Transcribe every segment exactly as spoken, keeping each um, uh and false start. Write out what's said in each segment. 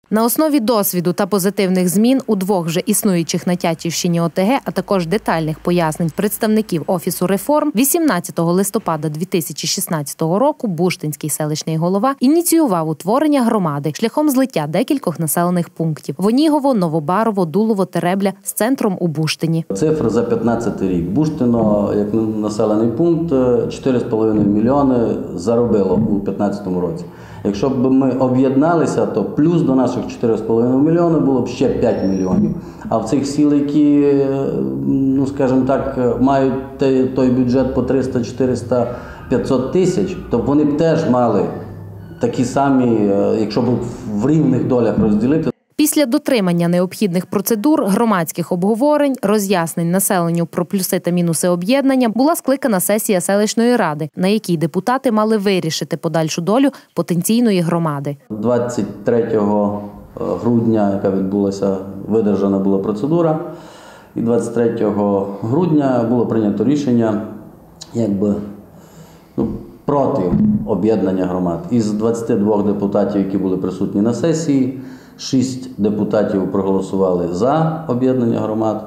На основі досвіду та позитивних змін у двох вже існуючих на Тячівщині О Те Ге, а також детальних пояснень представників Офісу реформ, вісімнадцятого листопада дві тисячі шістнадцятого року Буштинський селищний голова ініціював утворення громади шляхом злиття декількох населених пунктів – Вонігово, Новобарово, Дулово, Теребля з центром у Буштині. Цифри за п'ятнадцятий рік. Буштино, як населений пункт, чотири з половиною мільйони заробило у п'ятнадцятому році. Якщо б ми об'єдналися, то плюс до наших чотири з половиною мільйони було б ще п'ять мільйонів. А в цих сіл, які, ну скажімо так, мають той бюджет по триста, чотириста, п'ятсот тисяч, то вони б теж мали такі самі, якщо б в рівних долях розділити. Після дотримання необхідних процедур, громадських обговорень, роз'яснень населенню про плюси та мінуси об'єднання була скликана сесія селищної ради, на якій депутати мали вирішити подальшу долю потенційної громади. двадцять третього грудня, яка відбулася, видержана була процедура, і двадцять третього грудня було прийнято рішення, якби, ну, проти об'єднання громад. Із двадцяти двох депутатів, які були присутні на сесії, шість депутатів проголосували за об'єднання громад,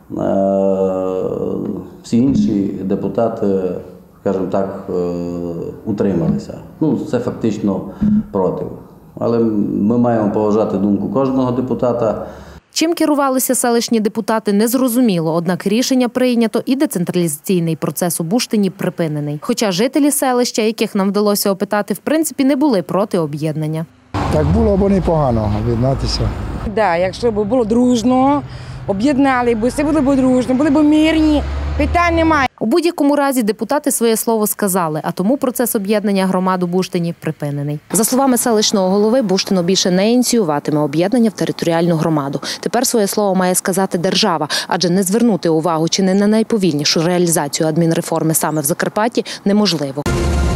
всі інші депутати, скажімо так, утрималися. Ну, це фактично проти. Але ми маємо поважати думку кожного депутата. Чим керувалися селищні депутати, незрозуміло, однак рішення прийнято і децентралізаційний процес у Буштині припинений. Хоча жителі селища, яких нам вдалося опитати, в принципі не були проти об'єднання. Так було б непогано об'єднатися. Так, якщо б було дружно, об'єднали б, все було б дружно, були б мирні, питань немає. У будь-якому разі депутати своє слово сказали, а тому процес об'єднання громад у Буштині припинений. За словами селищного голови, Буштино більше не ініціюватиме об'єднання в територіальну громаду. Тепер своє слово має сказати держава, адже не звернути увагу чи не на найповільнішу реалізацію адмінреформи саме в Закарпатті неможливо.